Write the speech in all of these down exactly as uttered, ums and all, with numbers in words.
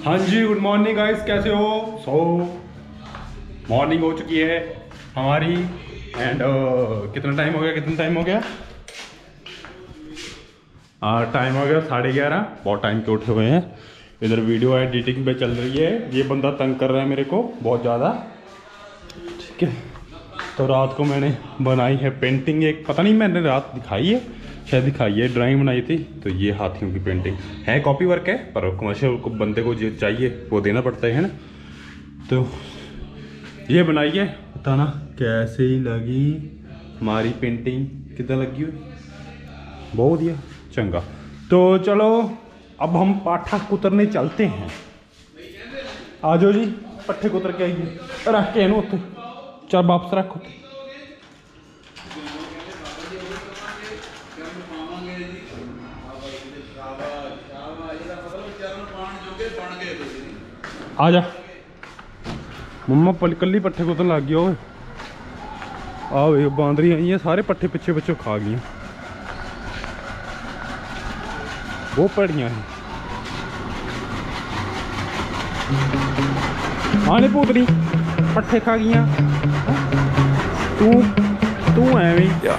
हाँ जी, good morning guys, कैसे हो? सो मॉर्निंग हो चुकी है हमारी एंड uh, कितना टाइम हो गया कितना टाइम हो गया टाइम uh, हो गया साढ़े ग्यारह। बहुत टाइम के उठे हुए हैं। इधर वीडियो एडिटिंग पे चल रही है। ये बंदा तंग कर रहा है मेरे को बहुत ज़्यादा। ठीक है, तो रात को मैंने बनाई है पेंटिंग। एक पता नहीं मैंने रात दिखाई है, शायद दिखाई है, ड्राइंग बनाई थी। तो ये हाथियों की पेंटिंग है, कॉपी वर्क है, पर कमर्शियल को बंदे को जो चाहिए वो देना पड़ता है ना। तो ये बनाई है, बताना कैसे ही लगी हमारी पेंटिंग, कितना लगी हुई? बहुत दिया चंगा। तो चलो अब हम पाठा कुतरने चलते हैं। आ जाओ जी, पट्ठे कुतर के आइए। रख के नो उत्ते, चल वापस रखो। आ जा मम्मा, कल्ली पट्ठे कुतन लग गया। आओ बांदरी आई हैं, सारे पट्ठे पिछे पिछे खा गई। वो भैड़ियां हैं। हाँ नहीं भूतनी पट्ठे खा गई। तू तू एवं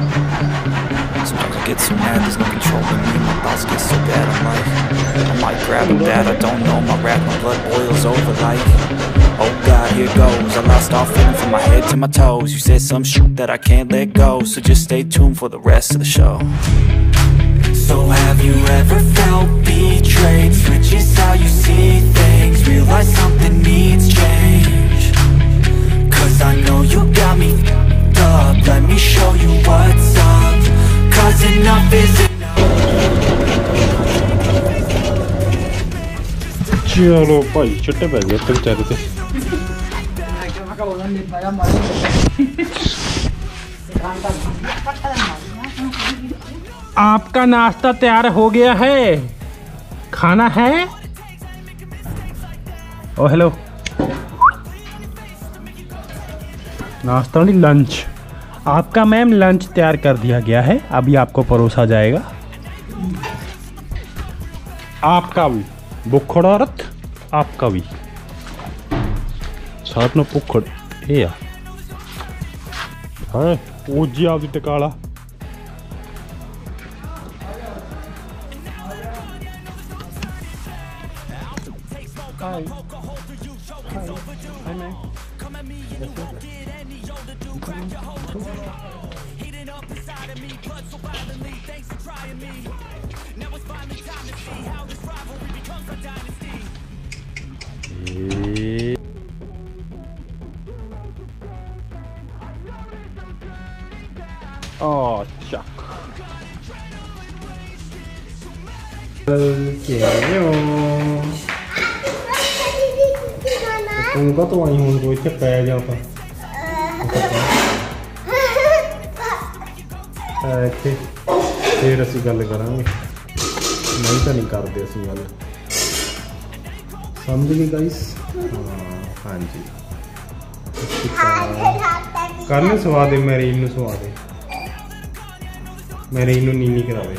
get so mad, there's no controlling me. My thoughts get so bad, I'm like I might grab a bat, I don't know. My rap, my blood boils over like oh God, here goes. I lost all feeling from my head to my toes. You said some shit that I can't let go, so just stay tuned for the rest of the show. So have you ever felt betrayed? Switches how you see things, realize something needs change. Cause I know you got me f***ed up, let me show you what's up. Cause enough is enough. चलो भाई, छुट्टे पै गए तेरे बेचारे से। आपका नाश्ता तैयार हो गया है, खाना है? ओ हेलो, नाश्ता नहीं, लंच। आपका मैम लंच तैयार कर दिया गया है, अभी आपको परोसा जाएगा। आपका भी बुखड़ औरत, आपका भी साथ में भुखड़ ये है वो जी आपकी टिकाला। Oh, chuck. तू का तो आई हूँ, कोई पै जाता इतने फिर असी गल करांगे, नहीं तो नहीं करते असी गल। समझ गए गाइस? हाँ जी, करने सवा दे, मेरे इनू सवा दे, मेरे इनू नीनी करावे।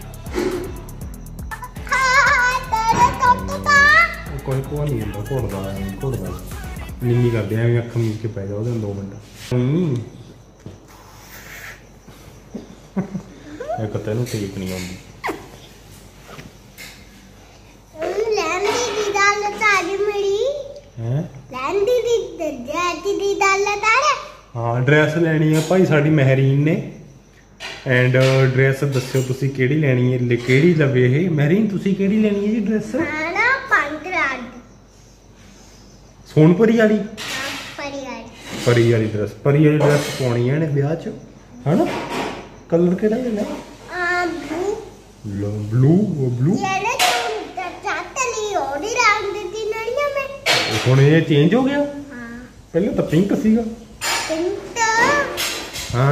कोई को नहीं होंदा, घुड़दा घुड़दा नीनी करदे एवें अख मीच के पै जाओ दो मिनट। एक तेनू ठीक नहीं आती। हाँ ड्रैस लैनी है भाई साड़ी महरीन ने। एंड ड्रैस दस्यो तुसी केड़ी लैनी है, केड़ी लवे ये महरीन, तुसी केड़ी लैनी है जी ड्रैस? सोनपुरी वाली, परी वाली ड्रैस, परी वाली ड्रैस पानी है ब्याह च, है ना? कलर केड़ा लेना? ब्लू ब्लू वो ब्लू हुण ये चेंज हो गया। पहले तो पिंक सीगा। हाँ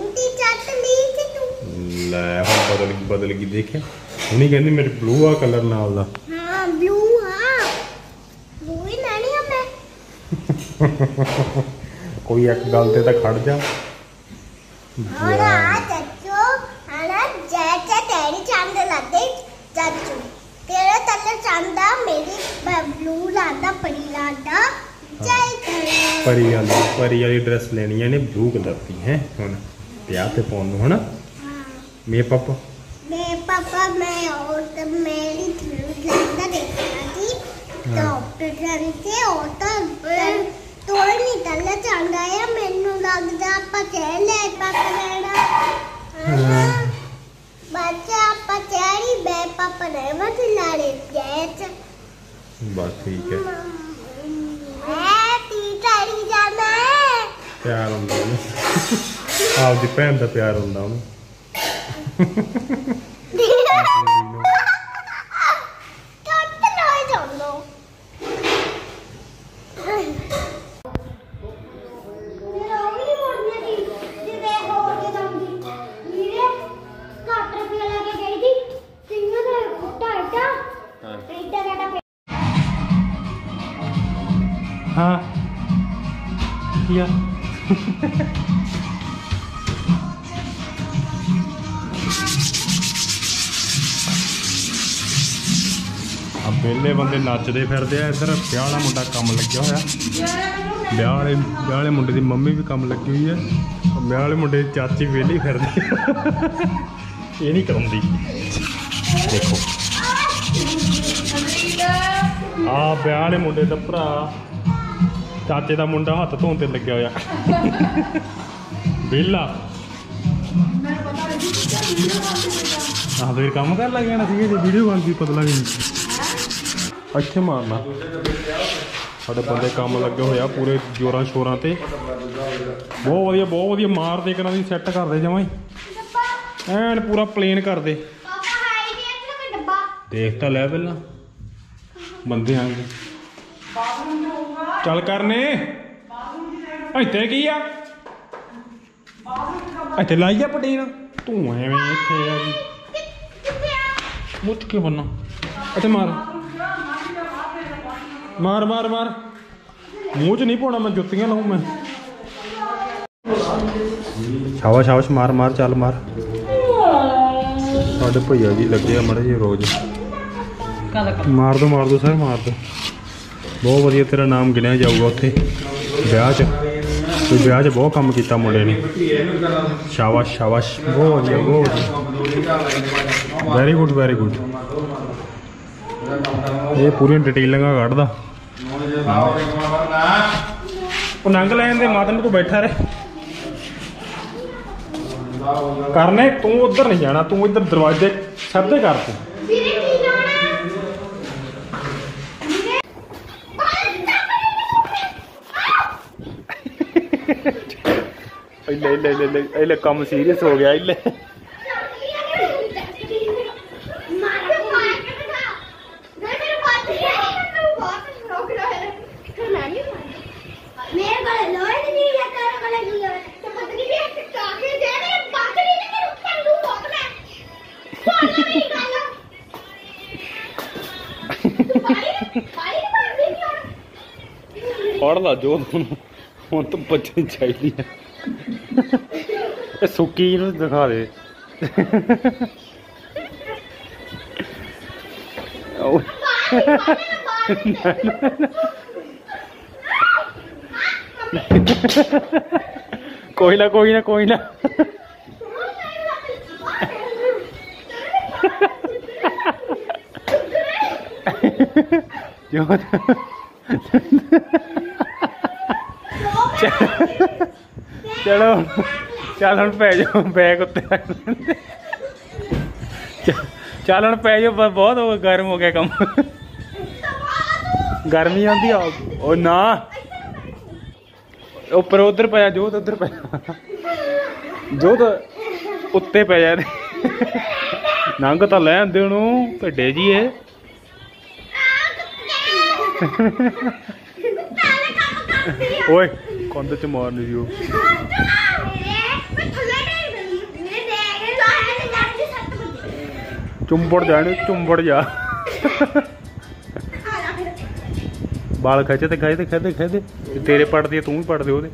लै हुण बदल बदल गई, देखे हुणी कहंदी मेरे ब्लू आ कलर नाल दा। हां ब्लू हां ब्लू ही लेनी है मैं। कोई एक गल ते खड़ जा। और आ चाचू हना जैसे तेरी चांद लगे चाचू तेरे तले चांदा मेरी परी वाली परी वाली ड्रेस लेनी है इन्हें ब्लू कलर की है हुण ब्याह ते पाउण नूं है ना मेरे पापा मेरे पापा मैं और तो मेरी लंदा देखना थी तो ऑपरेशन से होता तो नहीं तल्ला चांदा है मैनू लगदा आपा चले पापा लेना बच्चा आपा चेरी बे पापा ने मत लाड़े जैच बस ठीक है मैं ती चढ़ी जाना है प्यार हुंदा ओनू आपदी भैन दा प्यार हुंदा ओनू हाँ किया अब वेले बंदे नचते फिरते हैं इधर ब्याह वाला मुंडा कम लग्या होया ब्याह वाले ब्याह वाले मुंडे की मम्मी भी कम लगी हुई है ब्याह वाले मुंडे की चाची वेली फिरदी ये नहीं कराउंदी देखो आ ब्याह वाले मुंडे दा भरा चाचे का मुंडा हथ धोन ते लग्या होया वेला हाँ फिर काम कर लग जाना वीडियो बन गई पता लग अच्छे मारना साढ़े बंदे काम लगे होया पूरे जोरां शोरां ते बहुत वधिया बहुत वधिया मार दे करा दी सैट कर दे जमा एन पूरा प्लेन कर दे देखता लै पहला बंदे आएंगे चल करने इत्थे की आ इत्थे लाई आ पटीन तू एवें इत्थे आ गई मुठ के बनना इत्थे मार मार मार मार मूँह च नहीं पाना मैं जुत्तियां लाऊं मैं शाबाश शाबाश मार मार चल मार साढ़े भैया जी लगे मड़े जी रोज मार दो मार दो सर मार दो बहुत वधिया तेरा नाम गिनिया जाऊगा उत्थे ब्याह च तो ब्याह च बहुत काम किया मुंडे ने शाबाश शाबाश बहुत वधिया बहुत वधिया वैरी गुड वैरी गुड ये पूरी डिटेलिंग कढ़दा नंग लैन दे माता तू बैठा रहे करने तू उधर नहीं जाना तू इधर दरवाजे सबदे कर तू ले ले ले ले ले कम सीरियस हो गया ले पढ़ ला जो ਹੁਣ ਤਾਂ ਬਚਣੀ ਚਾਹੀਦੀ ਹੈ ਇਹ ਸੁੱਕੀ ਨੂੰ ਦਿਖਾ ਦੇ ਕੋਈ ਨਾ ਕੋਈ ਨਾ ਕੋਈ ਨਾ ਜੋ चलो चल हम पै जाओ बैग उत्ते रख लेंगे चल हम पै जाओ बहुत गर्म हो गया कम गर्मी आती ओ ना उपर उधर पै जोत उधर पै जोत उत्ते पै जा नंग तो लै आंदे ओनू भिड्डे जी है ओए कंध च मारनी सी चुंबड़ जाने चुंबड़ जा बाल खचे ते खाए ते खेदे खेदे तेरे पड़दी तू भी पड़दे ओहदे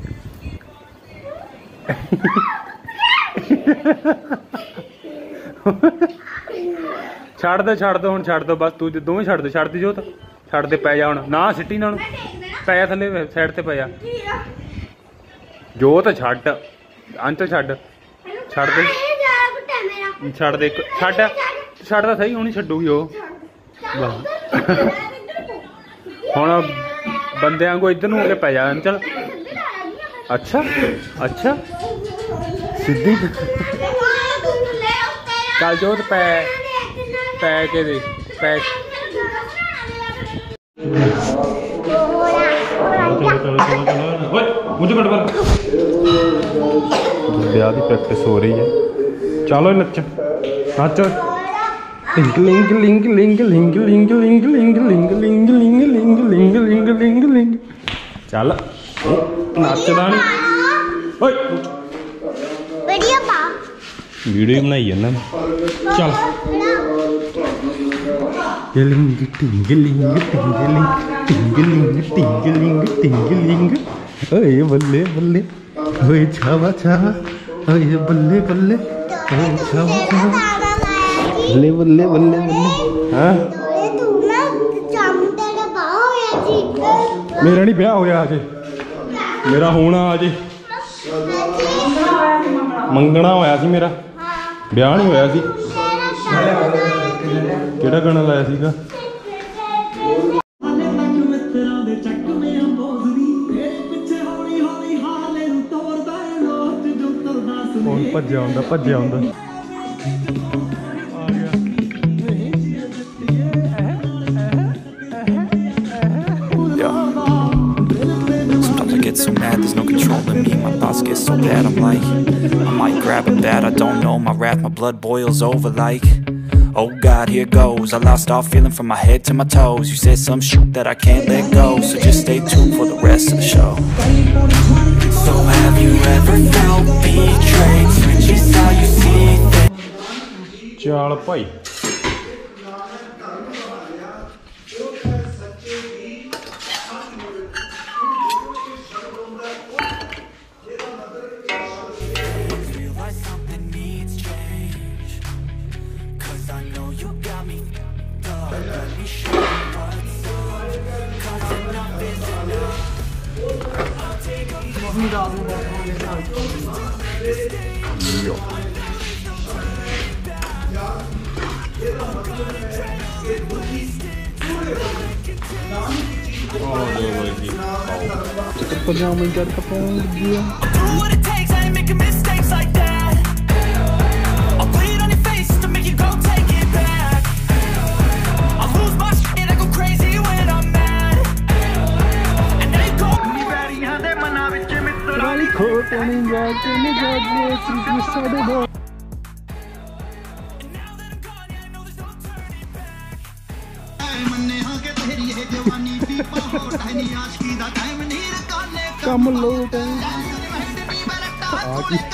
छड़ दे छड़ दो हुण छड़ दो बस तू दोवें छड़ दे छड़ दी जोत ਛੱਡ ਦੇ ਪੈ ਜਾ ਹੁਣ ਨਾ ਸਿੱਟੀ ਨਾ ਪੈ ਜਾ ਥੱਲੇ ਸਾਈਡ ਤੇ ਪੈ ਜਾ ਜੋਤ ਛੱਡ ਅੰਤ ਛੱਡ ਛੱਡ ਦੇ ਛੱਡ ਦੇ ਛੱਡ ਛੱਡ ਤਾਂ ਸਹੀ ਹੁਣ ਛੱਡੂਗੀ ਉਹ ਹੁਣ ਬੰਦਿਆਂ ਵਾਂਗੂ ਇੱਧਰ ਨੂੰ ਹੋ ਕੇ ਪੈ ਜਾ ਅੰਚਲ ਅੱਛਾ ਅੱਛਾ ਸਿੱਧੀ ਚੱਲ ਜੋਤ ਪੈ ਪੈ ਕੇ ਦੇ ਪੈ ਵਿਆਹ ਦੀ ਪ੍ਰੈਕਟਿਸ ਹੋ ਰਹੀ ਹੈ ਚਲੋ ਨੱਚ ਨੱਚ ਲਿੰਗ ਲਿੰਗ ਲਿੰਗ ਲਿੰਗ ਲਿੰਗ ਲਿੰਗ ਲਿੰਗ ਲਿੰਗ ਲਿੰਗ ਲਿੰਗ ਲਿੰਗ ਲਿੰਗ ਲਿੰਗ ਲਿੰਗ ਲਿੰਗ ਲਿੰਗ ਚੱਲ ਨੱਚਦਾ ਨਹੀਂ ਓਏ ਵੀਡੀਓ ਪਾ ਵੀਡੀਓ ਬਣਾਈ ਜਾਂਦਾ ਚੱਲ ਲਿੰਗ ਟਿੰਗ ਲਿੰਗ ਟਿੰਗ ਲਿੰਗ ਟਿੰਗ ਲਿੰਗ ਟਿੰਗ ਲਿੰਗ ਟਿੰਗ ਲਿੰਗ ਓਏ ਬੱਲੇ ਬੱਲੇ ਓਏ ਛਾਵਾ ਛਾਵਾ ਓਏ ਬੱਲੇ ਬੱਲੇ ਓਏ ਛਾਵਾ ਛਾਵਾ ਬੱਲੇ ਬੱਲੇ ਬੱਲੇ ਬੱਲੇ ਹਾਂ ਤੂੰ ਨਾ ਚਮੜੇ ਦਾ ਬਾਹ ਹੋਇਆ ਸੀ ਮੇਰਾ ਨਹੀਂ ਵਿਆਹ ਹੋਇਆ ਅਜੇ ਮੇਰਾ ਹੋਣਾ ਅਜੇ ਮੰਗਣਾ ਹੋਇਆ ਸੀ ਮੇਰਾ ਵਿਆਹ ਨਹੀਂ ਹੋਇਆ ਸੀ ਕਿਹੜਾ ਗਾਣਾ ਲਾਇਆ ਸੀਗਾ ਹੁਣ ਭੱਜਿਆ ਹੁੰਦਾ ਭੱਜਿਆ ਹੁੰਦਾ So mad, there's no controlling me. My thoughts get so bad, I'm like, I might grab a bat, I don't know. My wrath, my blood boils over like, oh God, here goes. I lost all feeling from my head to my toes. You said some shit that I can't let go, so just stay tuned for the rest of the show. So have you ever felt betrayed? Switches how you see things. ਚੱਲ ਭਾਈ ਪਜਾਮੇ ਜੱਟ ਪਾਉਣ ਲੱਗੀ ਆ ਖੋਟਣੀ ਜਾ ਕੇ ਨੀ ਜਾਗੇ ਸੀ ਸਾਡੇ ਦੋ ਕੰਮ ਲੋਟ ਆ ਕੀ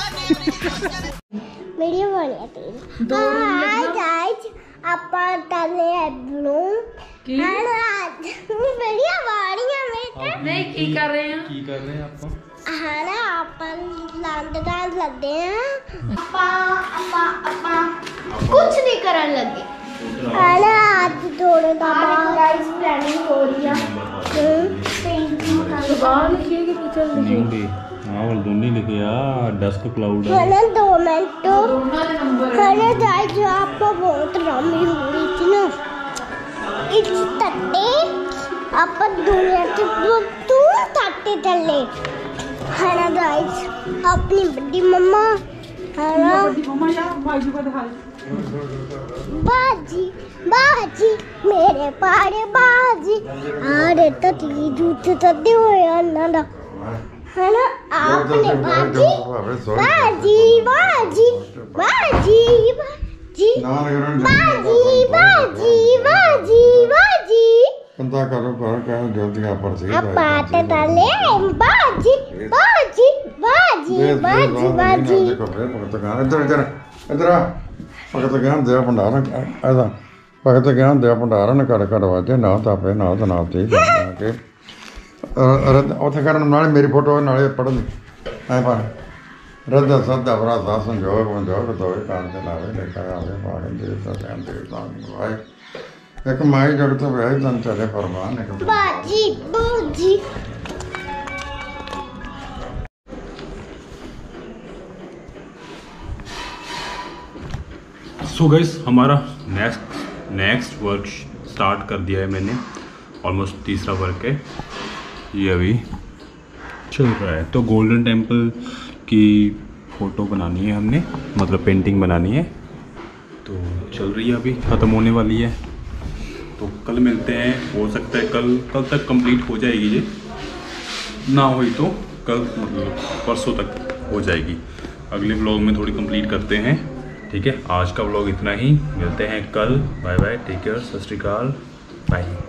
ਵੀਡੀਓ ਬਣਿਆ ਤੇ ਹਾਈ ਗਾਇਸ ਆਪਾਂ ਟਾਲੇ ਬਲੂ ਕੀ ਵੀਡੀਓ ਵਾਲੀਆਂ ਮੈਂ ਨਹੀਂ ਕੀ ਕਰ ਰਹੇ ਆ ਕੀ ਕਰ ਰਹੇ ਆਪਾਂ ਹਾਂ ਨਾ ਆਪਾਂ ਲੰਡ ਡਾਂਸ ਲੱਗੇ ਆ ਆਪਾਂ ਆਪਾਂ ਆਪਾਂ ਕੁਝ ਨਹੀਂ ਕਰਨ ਲੱਗੇ ਹਾਂ ਨਾ ਅੱਜ ਥੋੜੇ ਦਾ ਗਾਇਸ ਪਲੈਨਿੰਗ ਹੋ ਰਹੀ ਆ ਪੇਂਟਿੰਗ ਕਰ ਬਾਹਰ ਲਿਖੀਏ ਕਿ ਪਿੱਛੇ ਲਿਖੀਏ ਮਾਹੌਲ ਦੋਨੇ ਲਿਖਿਆ ਡਸਕ ਕਲਾਊਡ ਹਾਂ ਦੋ ਮਿੰਟ ਦੋਨਾਂ ਦੇ ਨੰਬਰ ਹਾਂ ਗਾਇਸ ਆਪਾਂ ਬਹੁਤ ਰਾਮੀ ਹੋ ਰਹੀ ਸੀ ਨਾ ਇਸ ਤੱਤੇ ਆਪਾਂ ਦੁਨੀਆ ਚ ਤੂੰ ਤੱਤੇ ਥੱਲੇ ਹਾਂ ਗਾਇਸ अपनी बड़ी मम्मा बड़ी मम्मा यार बाजू का दिखा बाजी बाजी मेरे पारे बाजी अरे तो ती झूठ तदे होया ना दा है ना आपने बाजी बाजी बाजी बाजी बाजी बाजी बाजी बाजी बाजी कंधा करो कर क्या जल्दी आप पर से आप आते ताले बाजी बाजी बाजी बाजी बाजी देखो फिर भगत ज्ञान इधर इधर इधर आ भगत ज्ञान दे भंडार ऐसा भगत ज्ञान दे भंडार ने कर कर वाजे ना तापे ना तो ना ती के उथे करन नाले मेरी फोटो नाले पढ़न ऐ पर रद्दा सद्दा भरा सा संजोग संजोग तो कान से नाले लेकर आवे पागल दे तो ध्यान दे सामने भाई एक माई जगत वह तन तेरे परवान एक बाजी बाजी सो गाइस हमारा नेक्स्ट नेक्स्ट वर्क स्टार्ट कर दिया है मैंने। ऑलमोस्ट तीसरा वर्क है ये अभी चल रहा है। तो गोल्डन टेम्पल की फ़ोटो बनानी है हमने, मतलब पेंटिंग बनानी है, तो चल रही है, अभी ख़त्म होने वाली है। तो कल मिलते हैं, हो सकता है कल कल तक कंप्लीट हो जाएगी ये, ना हुई तो कल मतलब परसों तक हो जाएगी। अगले व्लॉग में थोड़ी कंप्लीट करते हैं, ठीक है। आज का व्लॉग इतना ही, मिलते हैं कल। बाय बाय, टेक केयर, सत श्री अकाल, बाय।